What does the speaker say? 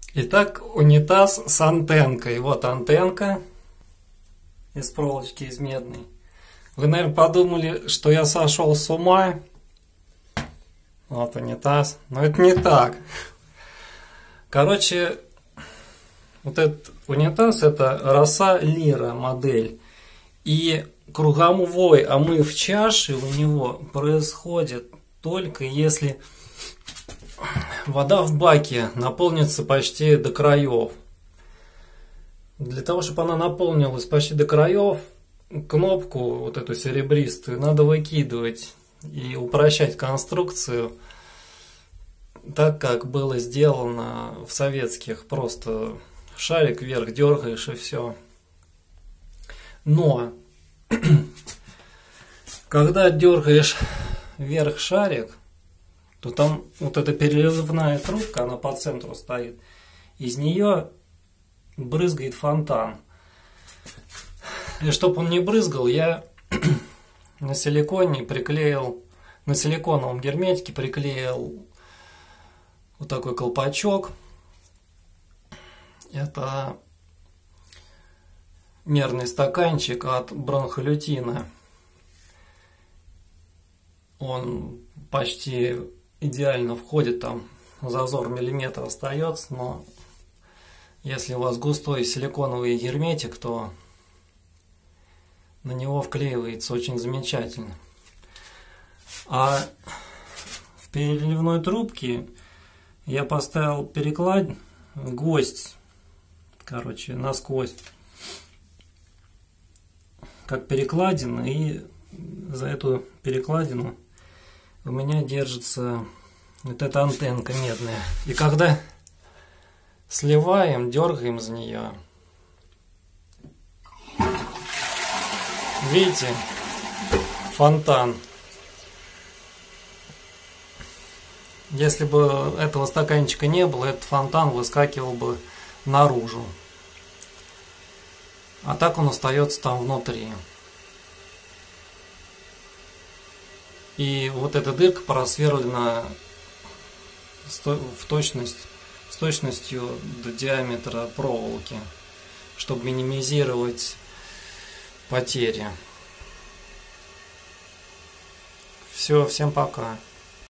Итак, унитаз с антенкой. Вот антенка из проволочки, из медной. Вы, наверное, подумали, что я сошел с ума. Вот унитаз. Но это не так. Короче, вот этот унитаз — это Роса Лира модель. И круговой омыв чаши у него происходит только если вода в баке наполнится почти до краев. Для того, чтобы она наполнилась почти до краев, кнопку вот эту серебристую надо выкидывать и упрощать конструкцию, так как было сделано в советских. Просто шарик вверх дергаешь и все. Но когда дергаешь вверх шарик, то там вот эта переливная трубка, она по центру стоит, из нее брызгает фонтан. И чтобы он не брызгал, я на силиконе приклеил, на силиконовом герметике приклеил вот такой колпачок. Это мерный стаканчик от бронхолютина. Он почти идеально входит, там зазор миллиметр остается, но если у вас густой силиконовый герметик, то на него вклеивается очень замечательно. А в переливной трубке я поставил гвоздь, насквозь, как перекладина, и за эту перекладину у меня держится вот эта антенка медная. И когда сливаем, дергаем за нее, видите, фонтан. Если бы этого стаканчика не было, этот фонтан выскакивал бы наружу. А так он остается там внутри. И вот эта дырка просверлена с точностью до диаметра проволоки, чтобы минимизировать потери. Все, всем пока.